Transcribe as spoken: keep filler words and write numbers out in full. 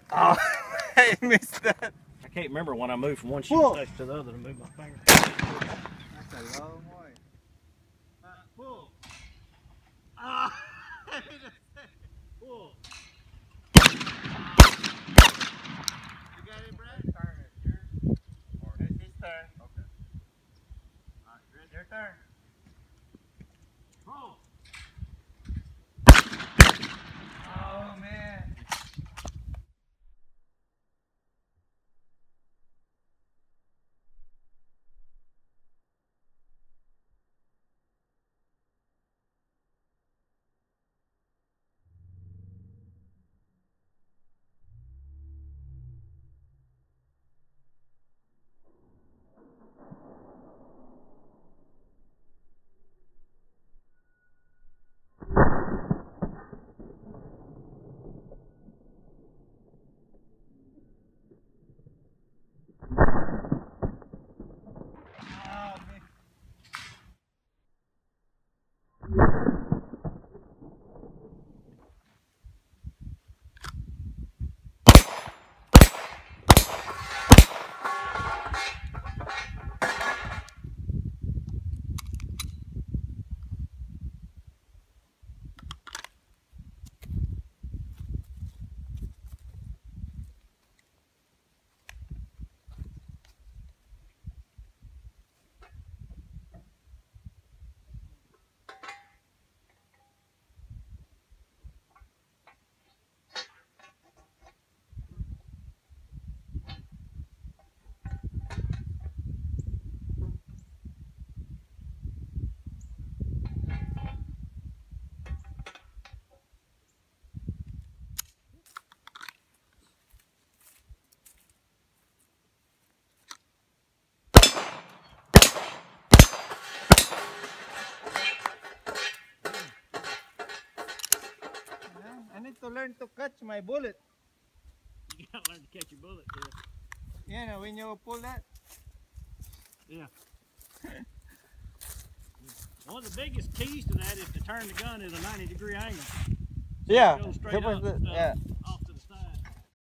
Oh, I missed that. I can't remember when I moved from one shooting station to the other to move my finger. That's a long way. Uh, pull. Ah! Pull. You got it, Brad? Turn it. Yours? Or it's his turn. Okay. Alright, Chris, your turn. Pull. Oh, man. I need to learn to catch my bullet. You gotta learn to catch your bullet, Chris. Yeah, no, when you pull that. Yeah. One of the biggest keys to that is to turn the gun at a ninety degree angle. So Yeah. it goes straight up and stuff. Yeah.